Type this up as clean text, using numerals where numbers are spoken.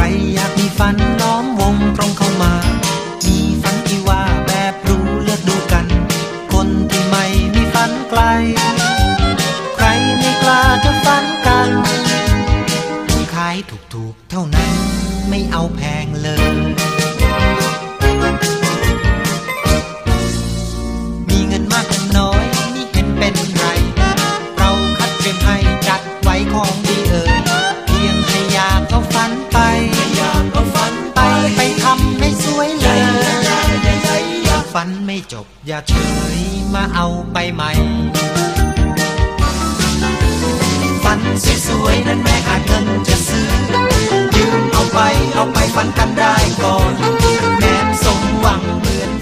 อยากมีฝันล้อมวงตรงเข้ามามีฝันที่ว่าแบบรู้เลือกดูกันคนที่ไม่มีฝันไกลใครไม่กล้าจะฝันกันขายถูกๆเท่านั้นไม่เอาแพงเลยมีเงินมากเงินน้อยนี่เห็นเป็นไรเราคัดเตรียมให้จัดไว้ของดีเพียงให้อยากเอาฝันไปไปทำให้สวยเลยฝันไม่จบอย่าเฉยมาเอาไปใหม่ฝันสวยๆนั้นแม่อาจเงินจะซื้อยืมเอาไปฝันกันได้ก่อนแม้สมหวังเหมือน